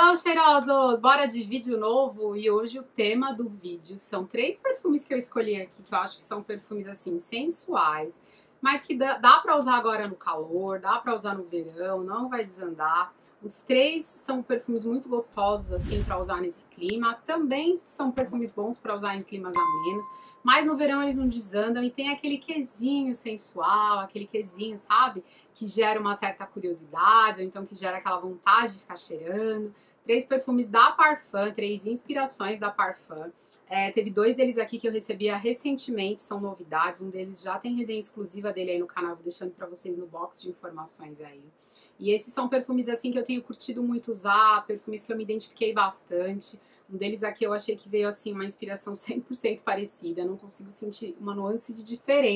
Hello, cheirosos! Bora de vídeo novo e hoje o tema do vídeo são 3 perfumes que eu escolhi aqui, que eu acho que são perfumes assim sensuais, mas que dá pra usar agora no calor, dá pra usar no verão, não vai desandar. Os 3 são perfumes muito gostosos assim pra usar nesse clima, também são perfumes bons pra usar em climas amenos, mas no verão eles não desandam e tem aquele quesinho sensual, aquele quesinho, sabe? Que gera uma certa curiosidade, ou então que gera aquela vontade de ficar cheirando. 3 perfumes da Parfum, 3 inspirações da Parfum. Teve 2 deles aqui que eu recebia recentemente, são novidades. Um deles já tem resenha exclusiva dele aí no canal, vou deixando pra vocês no box de informações aí. E esses são perfumes assim que eu tenho curtido muito usar, perfumes que eu me identifiquei bastante. Um deles aqui eu achei que veio assim uma inspiração 100% parecida, eu não consigo sentir uma nuance de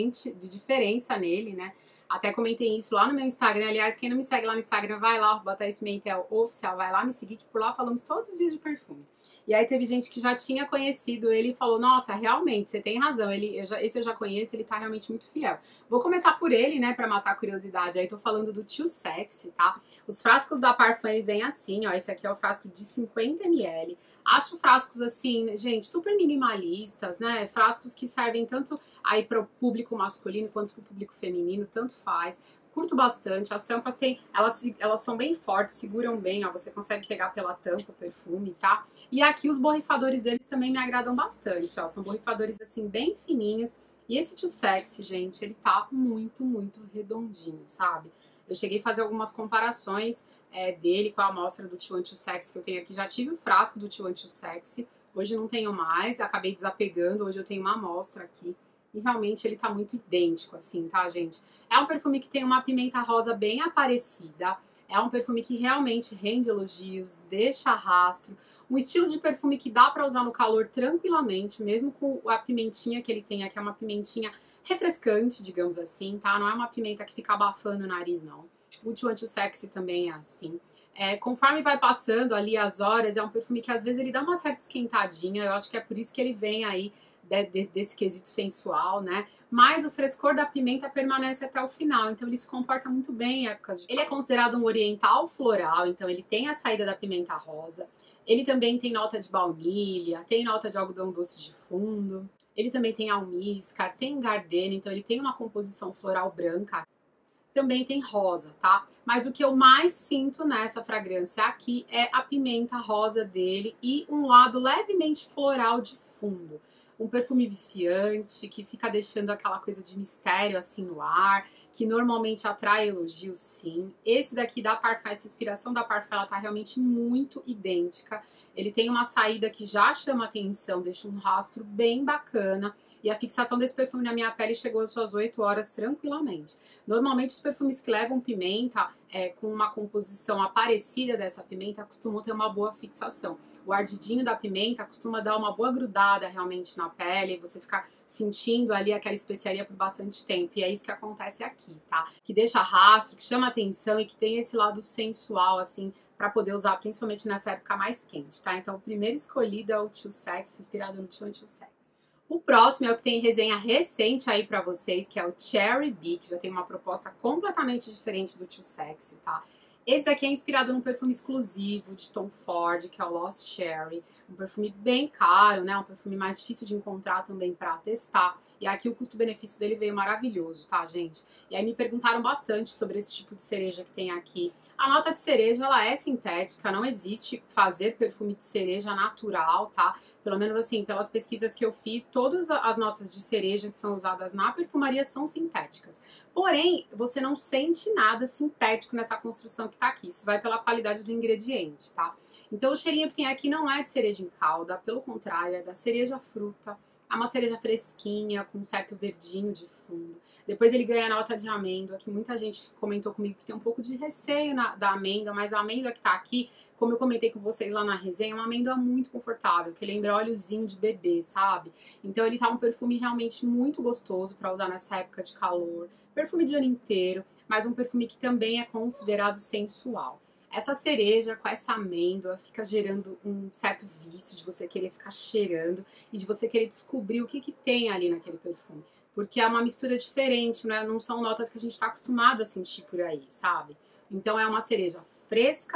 diferença nele, né? Até comentei isso lá no meu Instagram. Aliás, quem não me segue lá no Instagram, vai lá, Bataís Pimentel Oficial, vai lá me seguir, que por lá falamos todos os dias de perfume. E aí teve gente que já tinha conhecido ele e falou, nossa, realmente, você tem razão, esse eu já conheço, ele tá realmente muito fiel. Vou começar por ele, né, pra matar a curiosidade. Aí tô falando do Too Sexy, tá? Os frascos da Parfum vêm assim, ó, esse aqui é o frasco de 50 ml. Acho frascos assim, gente, super minimalistas, né? Frascos que servem tanto aí para o público masculino quanto para o público feminino, tanto faz. Curto bastante, as tampas elas são bem fortes, seguram bem, ó, você consegue pegar pela tampa o perfume, tá? E aqui os borrifadores deles também me agradam bastante, ó, são borrifadores assim bem fininhos. E esse Too Sexy, gente, ele tá muito, muito redondinho, sabe? Eu cheguei a fazer algumas comparações dele com a amostra do Too Sexy que eu tenho aqui. Já tive o frasco do Too Sexy, hoje não tenho mais, acabei desapegando, hoje eu tenho uma amostra aqui. E realmente ele tá muito idêntico, assim, tá, gente? É um perfume que tem uma pimenta rosa bem aparecida. É um perfume que realmente rende elogios, deixa rastro. Um estilo de perfume que dá pra usar no calor tranquilamente, mesmo com a pimentinha que ele tem aqui. É uma pimentinha refrescante, digamos assim, tá? Não é uma pimenta que fica abafando o nariz, não. O Too Sexy também é assim. Conforme vai passando ali as horas, é um perfume que às vezes ele dá uma certa esquentadinha. Eu acho que é por isso que ele vem aí desse quesito sensual, né? Mas o frescor da pimenta permanece até o final, então ele se comporta muito bem em épocas de... Ele é considerado um oriental floral, então ele tem a saída da pimenta rosa. Ele também tem nota de baunilha, tem nota de algodão doce de fundo. Ele também tem almíscar, tem gardenia, então ele tem uma composição floral branca. Também tem rosa, tá? Mas o que eu mais sinto nessa fragrância aqui é a pimenta rosa dele e um lado levemente floral de fundo. Um perfume viciante, que fica deixando aquela coisa de mistério assim no ar, que normalmente atrai elogios, sim. Esse daqui da Parfum, essa inspiração da Parfum, ela tá realmente muito idêntica. Ele tem uma saída que já chama atenção, deixa um rastro bem bacana. E a fixação desse perfume na minha pele chegou às suas 8 horas tranquilamente. Normalmente os perfumes que levam pimenta com uma composição parecida dessa pimenta costumam ter uma boa fixação. O ardidinho da pimenta costuma dar uma boa grudada realmente na pele, você fica sentindo ali aquela especiaria por bastante tempo. E é isso que acontece aqui, tá? Que deixa rastro, que chama atenção e que tem esse lado sensual, assim, para poder usar principalmente nessa época mais quente, tá? Então o primeiro escolhido é o Too Sexy, inspirado no Too Sexy. O próximo é o que tem resenha recente aí pra vocês, que é o Cherry Bee, que já tem uma proposta completamente diferente do Too Sexy, tá? Esse daqui é inspirado num perfume exclusivo de Tom Ford, que é o Lost Cherry. Um perfume bem caro, né? Um perfume mais difícil de encontrar também pra testar. E aqui o custo-benefício dele veio maravilhoso, tá, gente? E aí me perguntaram bastante sobre esse tipo de cereja que tem aqui. A nota de cereja, ela é sintética, não existe fazer perfume de cereja natural, tá? Pelo menos assim, pelas pesquisas que eu fiz, todas as notas de cereja que são usadas na perfumaria são sintéticas. Porém, você não sente nada sintético nessa construção que tá aqui. Isso vai pela qualidade do ingrediente, tá? Então o cheirinho que tem aqui não é de cereja em calda, pelo contrário, é da cereja fruta. É uma cereja fresquinha, com um certo verdinho de fundo. Depois ele ganha a nota de amêndoa, que muita gente comentou comigo que tem um pouco de receio da amêndoa, mas a amêndoa que tá aqui, como eu comentei com vocês lá na resenha, é uma amêndoa muito confortável, que lembra óleozinho de bebê, sabe? Então ele tá um perfume realmente muito gostoso pra usar nessa época de calor. Perfume de ano inteiro, mas um perfume que também é considerado sensual. Essa cereja com essa amêndoa fica gerando um certo vício de você querer ficar cheirando e de você querer descobrir o que que tem ali naquele perfume. Porque é uma mistura diferente, né? Não são notas que a gente está acostumado a sentir por aí, sabe? Então é uma cereja fresca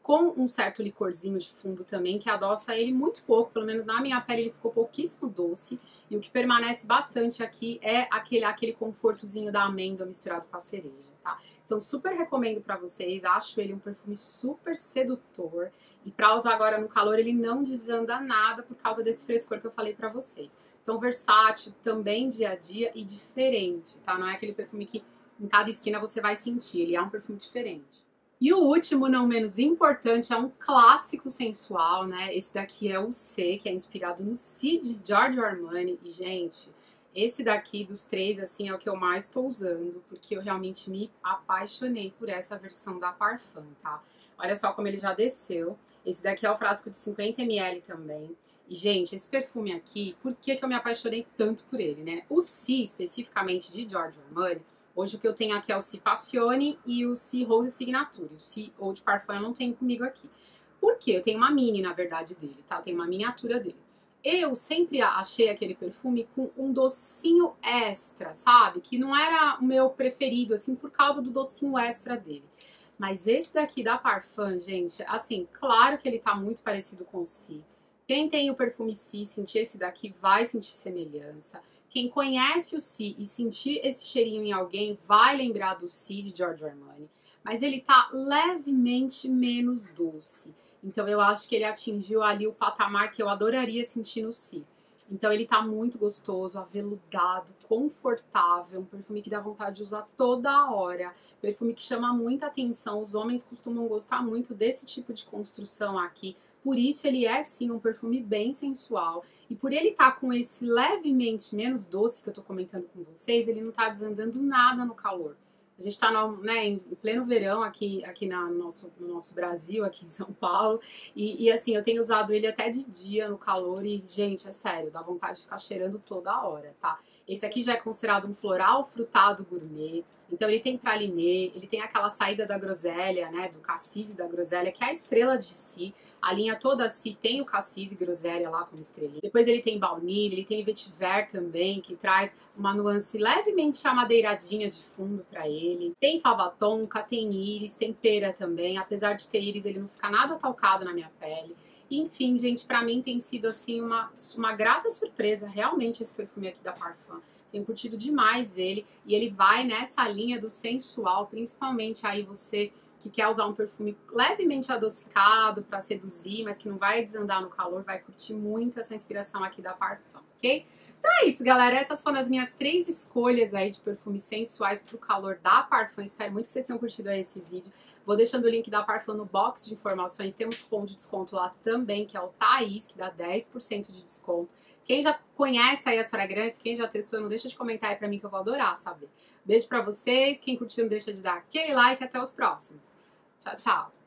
com um certo licorzinho de fundo também, que adoça ele muito pouco, pelo menos na minha pele ele ficou pouquíssimo doce, e o que permanece bastante aqui é aquele confortozinho da amêndoa misturado com a cereja, tá? Então super recomendo pra vocês, acho ele um perfume super sedutor, e pra usar agora no calor ele não desanda nada por causa desse frescor que eu falei pra vocês. Então versátil, também dia a dia e diferente, tá? Não é aquele perfume que em cada esquina você vai sentir, ele é um perfume diferente. E o último, não menos importante, é um clássico sensual, né? Esse daqui é o C, que é inspirado no C de Giorgio Armani. E, gente, esse daqui dos três, assim, é o que eu mais estou usando, porque eu realmente me apaixonei por essa versão da Parfum, tá? Olha só como ele já desceu. Esse daqui é o frasco de 50 ml também. E, gente, esse perfume aqui, por que que eu me apaixonei tanto por ele, né? O C, especificamente de Giorgio Armani, hoje o que eu tenho aqui é o C Passione e o C Rose Signature. O C Eau Parfum eu não tenho comigo aqui. Por quê? Eu tenho uma mini, na verdade, dele, tá? Tem uma miniatura dele. Eu sempre achei aquele perfume com um docinho extra, sabe? Que não era o meu preferido, assim, por causa do docinho extra dele. Mas esse daqui da Parfum, gente, assim, claro que ele tá muito parecido com o C. Quem tem o perfume C, sentir esse daqui, vai sentir semelhança. Quem conhece o C e sentir esse cheirinho em alguém vai lembrar do C de Giorgio Armani, mas ele tá levemente menos doce. Então eu acho que ele atingiu ali o patamar que eu adoraria sentir no C. Então ele tá muito gostoso, aveludado, confortável, um perfume que dá vontade de usar toda hora, perfume que chama muita atenção, os homens costumam gostar muito desse tipo de construção aqui, por isso ele é sim um perfume bem sensual. E por ele estar com esse levemente menos doce que eu tô comentando com vocês, ele não tá desandando nada no calor. A gente tá né, em pleno verão aqui no nosso Brasil, aqui em São Paulo. E assim, eu tenho usado ele até de dia no calor e, gente, é sério, dá vontade de ficar cheirando toda hora, tá? Esse aqui já é considerado um floral frutado gourmet. Então ele tem pralinê, ele tem aquela saída da groselha, né, do cassis e da groselha, que é a estrela de si. A linha toda assim tem o cassis e groselha lá como estrelinha. Depois ele tem baunilha, ele tem vetiver também, que traz uma nuance levemente amadeiradinha de fundo pra ele. Tem fava tonka, tem íris, tem pera também. Apesar de ter íris, ele não fica nada talcado na minha pele. Enfim, gente, pra mim tem sido assim uma grata surpresa, realmente, esse perfume aqui da Parfum. Tenho curtido demais ele, e ele vai nessa linha do sensual, principalmente aí você que quer usar um perfume levemente adocicado para seduzir, mas que não vai desandar no calor, vai curtir muito essa inspiração aqui da Parfum, ok? Então é isso, galera. Essas foram as minhas 3 escolhas aí de perfumes sensuais pro calor da Parfum. Espero muito que vocês tenham curtido aí esse vídeo. Vou deixando o link da Parfum no box de informações. Temos cupom de desconto lá também, que é o Thaís, que dá 10% de desconto. Quem já conhece aí as fragrâncias, quem já testou, não deixa de comentar aí pra mim que eu vou adorar saber. Beijo pra vocês. Quem curtiu, não deixa de dar aquele like. Até os próximos. Tchau, tchau.